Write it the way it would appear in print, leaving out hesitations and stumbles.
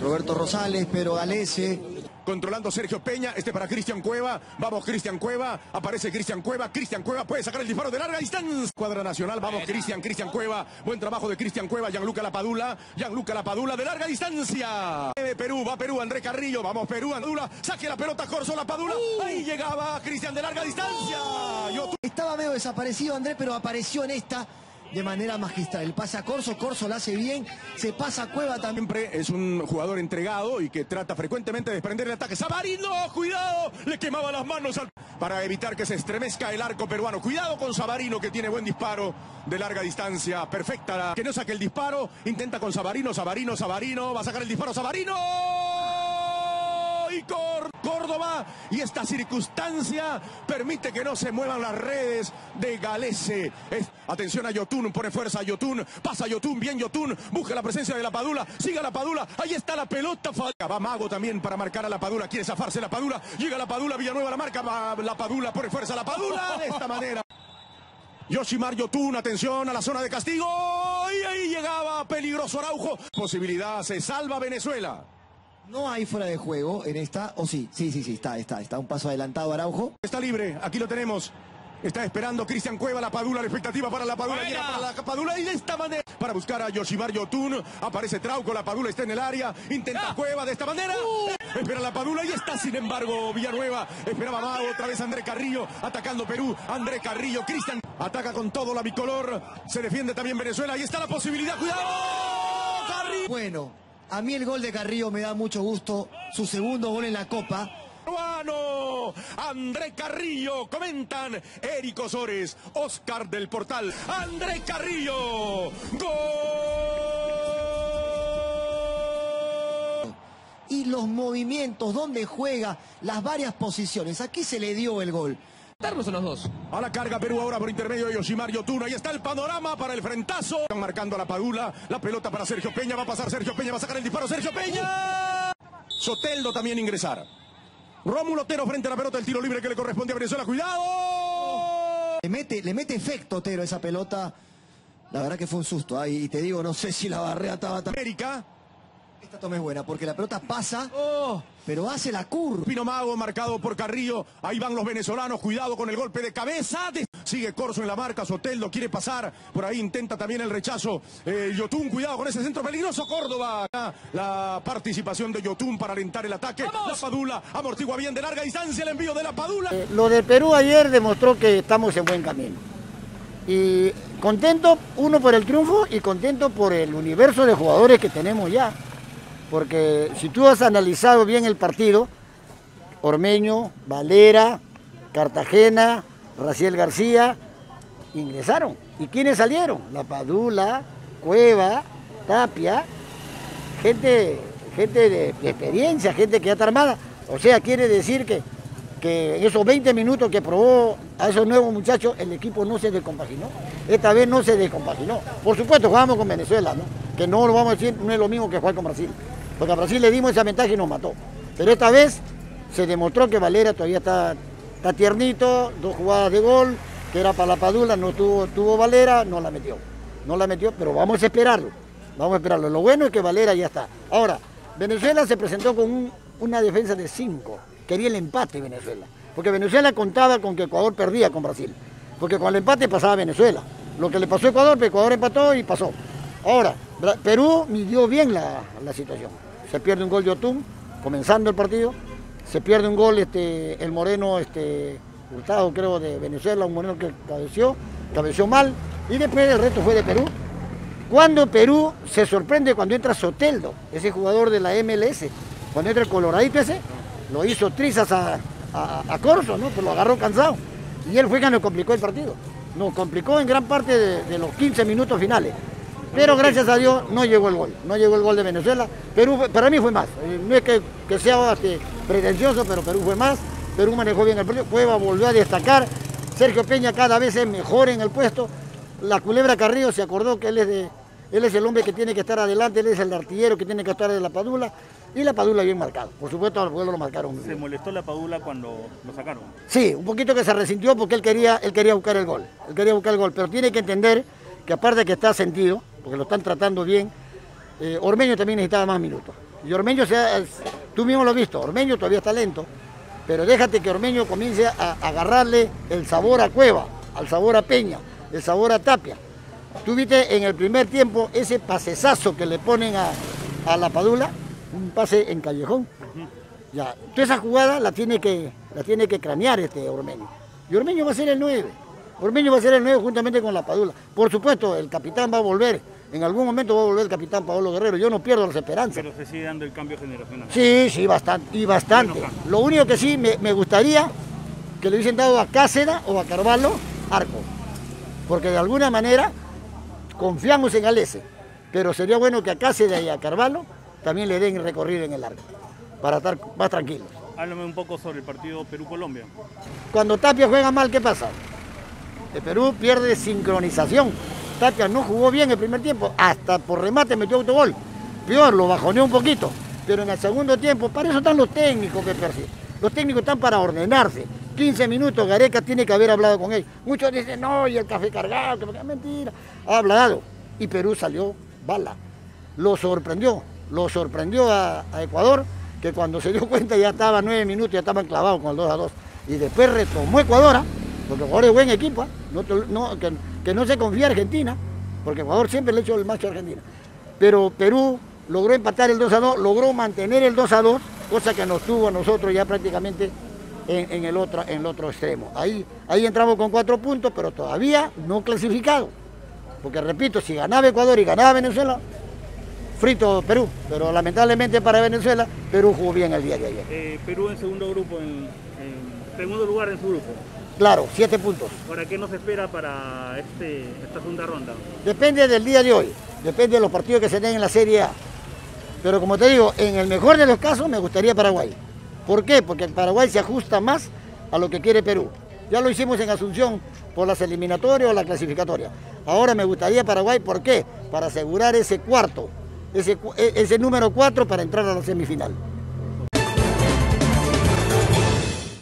Roberto Rosales, pero Galese. Controlando Sergio Peña, para Cristian Cueva, vamos Cristian Cueva, aparece Cristian Cueva puede sacar el disparo de larga distancia. Cuadra Nacional, vamos Cristian Cueva, buen trabajo de Cristian Cueva, Gianluca Lapadula de larga distancia. Perú, va Perú, André Carrillo, vamos Perú, Andula, saque la pelota, Corso Lapadula, ahí llegaba Cristian de larga distancia. Estaba medio desaparecido André, pero apareció en esta de manera magistral. El pase a Corso, Corso la hace bien, se pasa a Cueva también. Siempre es un jugador entregado y que trata frecuentemente de desprender el ataque. Sabarino, cuidado, le quemaba las manos para evitar que se estremezca el arco peruano. Cuidado con Sabarino, que tiene buen disparo de larga distancia, perfecta. Que no saque el disparo, intenta con Sabarino, va a sacar el disparo, Sabarino. Y Córdoba, y esta circunstancia permite que no se muevan las redes de Galese. Atención a Yotun, pone fuerza a Yotun, pasa Yotun, bien Yotun, busca la presencia de Lapadula, sigue Lapadula, ahí está la pelota, va Mago también para marcar a Lapadula, quiere zafarse Lapadula, llega Lapadula, Villanueva la marca, va Lapadula, pone fuerza a Lapadula, de esta manera. Yoshimar Yotun, atención a la zona de castigo, y ahí llegaba peligroso Araujo, posibilidad, se salva Venezuela. No hay fuera de juego en esta, o sí, está un paso adelantado Araujo. Está libre, aquí lo tenemos. Está esperando Cristian Cueva, Lapadula, la expectativa para Lapadula, llega para Lapadula y de esta manera para buscar a Yoshimar Yotun, aparece Trauco, Lapadula está en el área, intenta Cueva de esta manera, espera Lapadula y está sin embargo Villanueva, esperaba Mago, otra vez André Carrillo, atacando Perú, André Carrillo, Cristian, ataca con todo la bicolor, se defiende también Venezuela, y está la posibilidad, cuidado, Carrillo. Bueno. A mí el gol de Carrillo me da mucho gusto, su segundo gol en la Copa. André Carrillo, comentan Eric Osores, Oscar del Portal, André Carrillo, gol. Y los movimientos, donde juega, las varias posiciones, aquí se le dio el gol. Son los dos. A la carga Perú ahora por intermedio de Yoshimar Yotun. Ahí está el panorama para el frentazo. Están marcando a Lapadula. La pelota para Sergio Peña. Va a pasar Sergio Peña. Va a sacar el disparo Sergio Peña. Soteldo también ingresar. Rómulo Otero frente a la pelota. El tiro libre que le corresponde a Venezuela. ¡Cuidado! Le mete efecto Otero esa pelota. La verdad que fue un susto. Y te digo, no sé si la barrera estaba tan... América. Esta toma es buena porque la pelota pasa, pero hace la curva. Pino Mago marcado por Carrillo. Ahí van los venezolanos. Cuidado con el golpe de cabeza. Sigue Corso en la marca. Soteldo quiere pasar. Por ahí intenta también el rechazo. Yotun, cuidado con ese centro peligroso. Córdoba. La participación de Yotun para alentar el ataque. ¡Vamos! Lapadula amortigua bien de larga distancia el envío de Lapadula. Lo de Perú ayer demostró que estamos en buen camino. Y contento, uno por el triunfo y contento por el universo de jugadores que tenemos ya. Porque si tú has analizado bien el partido, Ormeño, Valera, Cartagena, Raciel García, ingresaron. ¿Y quiénes salieron? Lapadula, Cueva, Tapia, gente de experiencia, gente que ya está armada. O sea, quiere decir que en esos 20 minutos que probó a esos nuevos muchachos, el equipo no se descompaginó. Esta vez no se descompaginó. Por supuesto, jugamos con Venezuela, ¿no? Que no lo vamos a decir, no es lo mismo que jugar con Brasil. Porque a Brasil le dimos esa ventaja y nos mató. Pero esta vez se demostró que Valera todavía está tiernito, 2 jugadas de gol, que era para Lapadula, no tuvo Valera, no la metió, pero vamos a esperarlo. Lo bueno es que Valera ya está. Ahora, Venezuela se presentó con una defensa de 5. Quería el empate Venezuela. Porque Venezuela contaba con que Ecuador perdía con Brasil. Porque con el empate pasaba Venezuela. Lo que le pasó a Ecuador, Ecuador empató y pasó. Ahora, Perú midió bien la situación. Se pierde un gol de Yotun, comenzando el partido. Se pierde un gol el moreno Hurtado, creo, de Venezuela, un moreno que cabeció mal. Y después el resto fue de Perú. Cuando Perú se sorprende cuando entra Soteldo, ese jugador de la MLS, cuando entra el coloradito ese, lo hizo trizas a Corso, ¿no? Pues lo agarró cansado. Y él fue que nos complicó el partido. Nos complicó en gran parte de los 15 minutos finales. Pero gracias a Dios no llegó el gol de Venezuela. Perú para mí fue más, no es que sea pretencioso, pero Perú fue más. Perú manejó bien el partido, Cueva volvió a destacar, Sergio Peña cada vez es mejor en el puesto. La Culebra Carrillo se acordó que él es el hombre que tiene que estar adelante, él es el artillero que tiene que estar de Lapadula, y Lapadula bien marcado. Por supuesto al pueblo lo marcaron muy bien. ¿Se molestó Lapadula cuando lo sacaron? Sí, un poquito que se resintió porque él quería buscar el gol, pero tiene que entender que aparte de que está sentido, porque lo están tratando bien, Ormeño también necesitaba más minutos. Y Ormeño, tú mismo lo has visto, Ormeño todavía está lento, pero déjate que Ormeño comience a agarrarle el sabor a Cueva, al sabor a Peña, el sabor a Tapia. Tú viste en el primer tiempo ese pasesazo que le ponen a la Padula, un pase en callejón. Ya, toda esa jugada la tiene que cranear Ormeño. Y Ormeño va a ser el 9. Ormeño va a ser el 9 juntamente con la Padula. Por supuesto, el capitán va a volver. En algún momento va a volver el capitán Paolo Guerrero. Yo no pierdo las esperanzas. Pero se sigue dando el cambio generacional. Sí, bastante. Y bastante. Lo único que sí me gustaría que le hubiesen dado a Cáceres o a Carvalho arco. Porque de alguna manera confiamos en Galese. Pero sería bueno que a Cáceres y a Carvalho también le den recorrido en el arco. Para estar más tranquilos. Háblame un poco sobre el partido Perú-Colombia. Cuando Tapia juega mal, ¿qué pasa? El Perú pierde sincronización. Tapia no jugó bien el primer tiempo, hasta por remate metió autogol. Peor, lo bajoneó un poquito. Pero en el segundo tiempo, para eso están los técnicos, los técnicos están para ordenarse. 15 minutos, Gareca tiene que haber hablado con él. Muchos dicen, no, y el café cargado, que mentira. Ha hablado. Y Perú salió bala. Lo sorprendió a Ecuador, que cuando se dio cuenta ya estaba 9 minutos, ya estaban clavados con el 2-2. Y después retomó Ecuador, porque Ecuador es buen equipo, que no se confía Argentina, porque Ecuador siempre le echó el macho a Argentina. Pero Perú logró empatar el 2-2, logró mantener el 2-2, cosa que nos tuvo a nosotros ya prácticamente en el otro extremo. Ahí entramos con 4 puntos, pero todavía no clasificado. Porque repito, si ganaba Ecuador y ganaba Venezuela, frito Perú, pero lamentablemente para Venezuela, Perú jugó bien el día de ayer. Perú en segundo grupo, en segundo lugar en su grupo. Claro, 7 puntos. Ahora, ¿qué nos espera para esta segunda ronda? Depende del día de hoy, depende de los partidos que se den en la Serie A. Pero como te digo, en el mejor de los casos me gustaría Paraguay. ¿Por qué? Porque Paraguay se ajusta más a lo que quiere Perú. Ya lo hicimos en Asunción por las eliminatorias o la clasificatoria. Ahora me gustaría Paraguay, ¿por qué? Para asegurar ese número 4 para entrar a la semifinal.